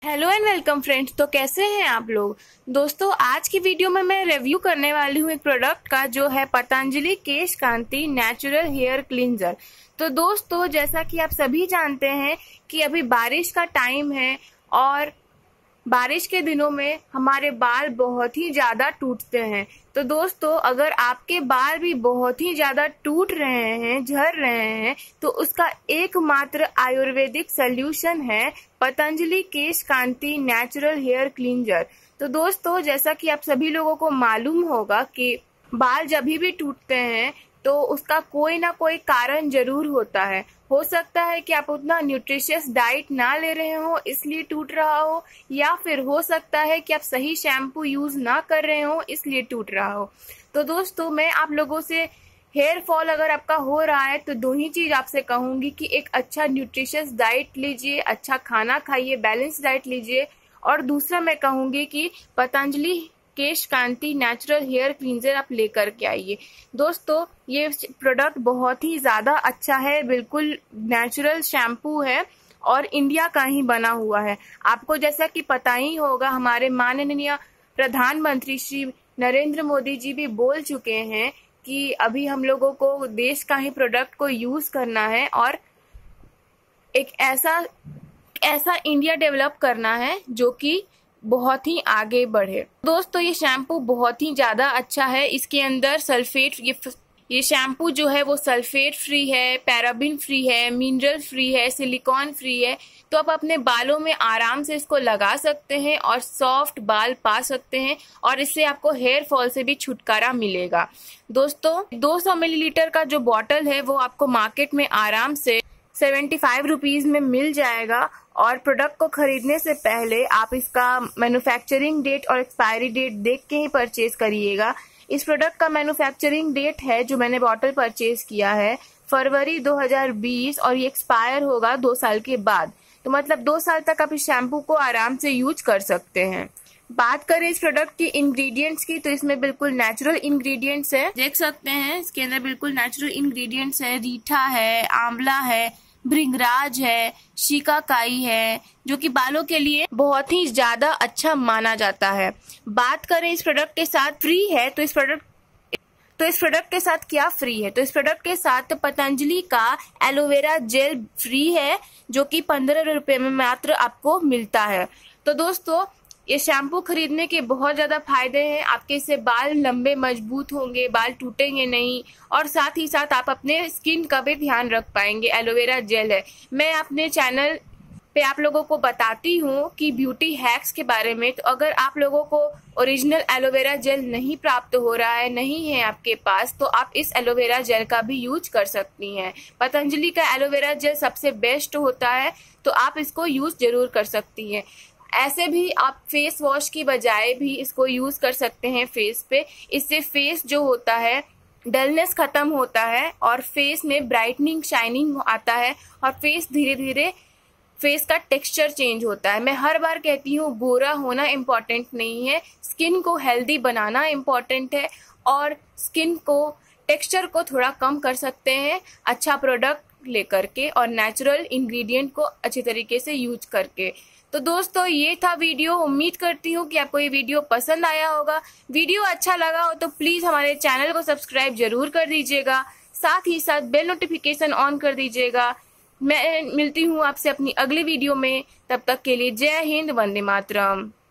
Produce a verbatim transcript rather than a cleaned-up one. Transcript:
Hello and welcome friends. तो कैसे हैं आप लोग। दोस्तों आज की वीडियो में मैं रिव्यू करने वाली हूँ एक प्रोडक्ट का, जो है Patanjali Kesh Kanti natural hair cleanser. तो दोस्तों जैसा कि आप सभी जानते हैं कि अभी बारिश का टाइम है और बारिश के दिनों में हमारे बाल बहुत ही ज्यादा टूटते हैं। तो दोस्तों अगर आपके बाल भी बहुत ही ज्यादा टूट रहे हैं, झड़ रहे हैं, तो उसका एकमात्र आयुर्वेदिक सल्यूशन है Patanjali Kesh Kanti natural hair cleanser. तो दोस्तों जैसा कि आप सभी लोगों को मालूम होगा कि बाल जब भी टूटते हैं तो उसका कोई ना कोई कारण जरूर होता है। हो सकता है कि आप उतना न्यूट्रिशियस डाइट ना ले रहे हो इसलिए टूट रहा हो, या फिर हो सकता है कि आप सही शैम्पू यूज ना कर रहे हो इसलिए टूट रहा हो। तो दोस्तों मैं आप लोगों से हेयर फॉल अगर आपका हो रहा है तो दो ही चीज आपसे कहूंगी कि एक अच्छा न्यूट्रिशियस डाइट लीजिए, अच्छा खाना खाइए, बैलेंस डाइट लीजिए, और दूसरा मैं कहूंगी कि Patanjali Kesh Kanti natural hair cleanser आप लेकर के आइए। दोस्तों ये प्रोडक्ट बहुत ही ज्यादा अच्छा है, बिल्कुल नेचुरल शैम्पू है और इंडिया का ही बना हुआ है। आपको जैसा कि पता ही होगा, हमारे माननीय प्रधानमंत्री श्री नरेंद्र मोदी जी भी बोल चुके हैं कि अभी हम लोगों को देश का ही प्रोडक्ट को यूज करना है और एक ऐसा ऐसा इंडिया डेवलप करना है जो कि बहुत ही आगे बढ़े। दोस्तों ये शैम्पू बहुत ही ज्यादा अच्छा है। इसके अंदर सल्फेट ये ये शैम्पू जो है वो सल्फेट फ्री है, पैराबिन फ्री है, मिनरल फ्री है, सिलिकॉन फ्री है। तो आप अपने बालों में आराम से इसको लगा सकते हैं और सॉफ्ट बाल पा सकते हैं और इससे आपको हेयर फॉल से भी छुटकारा मिलेगा। दोस्तों दो सौ मिलीलीटर का जो बॉटल है वो आपको मार्केट में आराम से सेवेंटी फाइव रुपीज में मिल जाएगा। और प्रोडक्ट को खरीदने से पहले आप इसका मैन्युफैक्चरिंग डेट और एक्सपायरी डेट देख के ही परचेज करिएगा। इस प्रोडक्ट का मैन्युफैक्चरिंग डेट है जो मैंने बॉटल परचेज किया है फरवरी दो हज़ार बीस और ये एक्सपायर होगा दो साल के बाद। तो मतलब दो साल तक आप इस शैम्पू को आराम से यूज कर सकते हैं। बात करें इस प्रोडक्ट की इंग्रेडिएंट्स की तो इसमें बिल्कुल नेचुरल इंग्रेडिएंट्स है, देख सकते हैं इसके अंदर बिल्कुल नेचुरल इंग्रेडिएंट्स है। रीठा है, आंवला है, भृंगराज है, शिकाकाई है, जो कि बालों के लिए बहुत ही ज्यादा अच्छा माना जाता है। बात करें इस प्रोडक्ट के साथ फ्री है तो इस प्रोडक्ट तो इस प्रोडक्ट के साथ क्या फ्री है, तो इस प्रोडक्ट के साथ पतंजलि का एलोवेरा जेल फ्री है जो कि पंद्रह रुपए में मात्र आपको मिलता है। तो दोस्तों ये शैम्पू खरीदने के बहुत ज्यादा फायदे हैं। आपके इससे बाल लंबे मजबूत होंगे, बाल टूटेंगे नहीं, और साथ ही साथ आप अपने स्किन का भी ध्यान रख पाएंगे। एलोवेरा जेल है, मैं अपने चैनल पे आप लोगों को बताती हूँ कि ब्यूटी हैक्स के बारे में। तो अगर आप लोगों को ओरिजिनल एलोवेरा जेल नहीं प्राप्त हो रहा है, नहीं है आपके पास, तो आप इस एलोवेरा जेल का भी यूज कर सकती हैं। पतंजलि का एलोवेरा जेल सबसे बेस्ट होता है, तो आप इसको यूज जरूर कर सकती हैं। ऐसे भी आप फेस वॉश की बजाय भी इसको यूज कर सकते हैं फेस पे। इससे फेस जो होता है डलनेस खत्म होता है और फेस में ब्राइटनिंग शाइनिंग आता है और फेस धीरे धीरे फेस का टेक्सचर चेंज होता है। मैं हर बार कहती हूँ गोरा होना इम्पोर्टेंट नहीं है, स्किन को हेल्दी बनाना इम्पोर्टेंट है और स्किन को टेक्सचर को थोड़ा कम कर सकते हैं अच्छा प्रोडक्ट लेकर के और नेचुरल इंग्रेडिएंट को अच्छे तरीके से यूज करके। तो दोस्तों ये था वीडियो। उम्मीद करती हूँ कि आपको ये वीडियो पसंद आया होगा। वीडियो अच्छा लगा हो तो प्लीज हमारे चैनल को सब्सक्राइब जरूर कर दीजिएगा, साथ ही साथ बेल नोटिफिकेशन ऑन कर दीजिएगा। मैं मिलती हूँ आपसे अपनी अगली वीडियो में, तब तक के लिए जय हिंद, वंदे मातरम।